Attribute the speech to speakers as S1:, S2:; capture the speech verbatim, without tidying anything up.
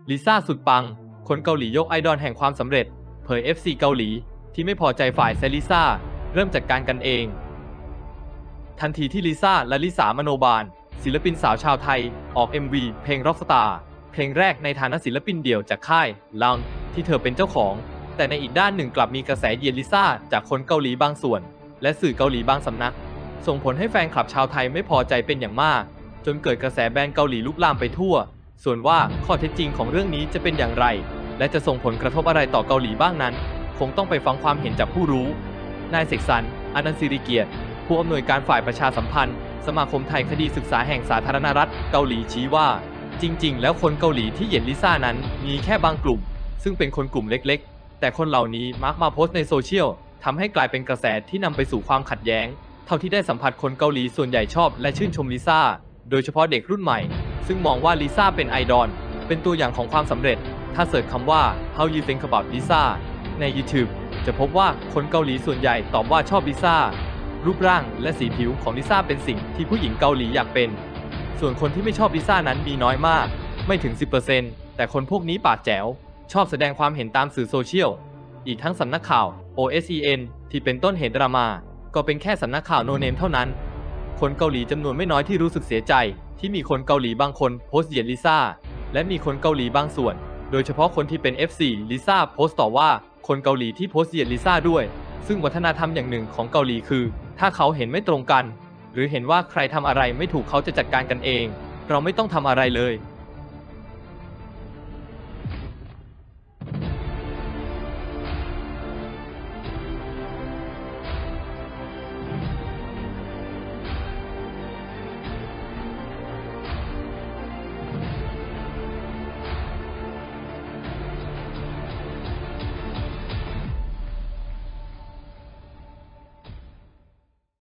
S1: ลิซ่าสุดปังคนเกาหลียกไอดอลแห่งความสำเร็จเผย เอฟ ซี เกาหลีที่ไม่พอใจฝ่ายแซลิซ่าเริ่มจัดการกันเองทันทีที่ลิซ่าและลิสามโนบาลศิลปินสาวชาวไทยออก เอ็ม วี เพลง Rockstar เพลงแรกในฐานะศิลปินเดี่ยวจากค่าย Lounge ที่เธอเป็นเจ้าของแต่ในอีกด้านหนึ่งกลับมีกระแสเหยียดลิซ่าจากคนเกาหลีบางส่วนและสื่อเกาหลีบางสำนักส่งผลให้แฟนคลับชาวไทยไม่พอใจเป็นอย่างมากจนเกิดกระแสแบนเกาหลีลุกลามไปทั่วส่วนว่าข้อเท็จจริงของเรื่องนี้จะเป็นอย่างไรและจะส่งผลกระทบอะไรต่อเกาหลีบ้างนั้นคงต้องไปฟังความเห็นจากผู้รู้นายเสกสรร อนันต์ศิริเกียรติผู้อำนวยการฝ่ายประชาสัมพันธ์สมาคมไทยคดีศึกษาแห่งสาธารณรัฐเกาหลีชี้ว่าจริงๆแล้วคนเกาหลีที่เหยียดลิซ่านั้นมีแค่บางกลุ่มซึ่งเป็นคนกลุ่มเล็กๆแต่คนเหล่านี้มักมาโพสต์ในโซเชียลทำให้กลายเป็นกระแสที่นำไปสู่ความขัดแย้งเท่าที่ได้สัมผัสคนเกาหลีส่วนใหญ่ชอบและชื่นชมลิซ่าโดยเฉพาะเด็กรุ่นใหม่ซึ่งมองว่าลิซ่าเป็นไอดอลเป็นตัวอย่างของความสำเร็จถ้าเสิร์ชคำว่า how you think about Lisa ใน YouTube จะพบว่าคนเกาหลีส่วนใหญ่ตอบว่าชอบลิซ่ารูปร่างและสีผิวของลิซ่าเป็นสิ่งที่ผู้หญิงเกาหลีอยากเป็นส่วนคนที่ไม่ชอบลิซ่านั้นมีน้อยมากไม่ถึง สิบเปอร์เซ็นต์ แต่คนพวกนี้ปากแจ๋วชอบแสดงความเห็นตามสื่อโซเชียลอีกทั้งสำนักข่าว โอ เอส อี เอ็น ที่เป็นต้นเหตุดราม่าก็เป็นแค่สำนักข่าวโนเนมเท่านั้นคนเกาหลีจำนวนไม่น้อยที่รู้สึกเสียใจที่มีคนเกาหลีบางคนโพสต์เหยียดลิซ่าและมีคนเกาหลีบางส่วนโดยเฉพาะคนที่เป็น เอฟ ซี ลิซ่าโพสต์ต่อว่าคนเกาหลีที่โพสต์เหยียดลิซ่าด้วยซึ่งวัฒนธรรมอย่างหนึ่งของเกาหลีคือถ้าเขาเห็นไม่ตรงกันหรือเห็นว่าใครทำอะไรไม่ถูกเขาจะจัดการกันเองเราไม่ต้องทำอะไรเลย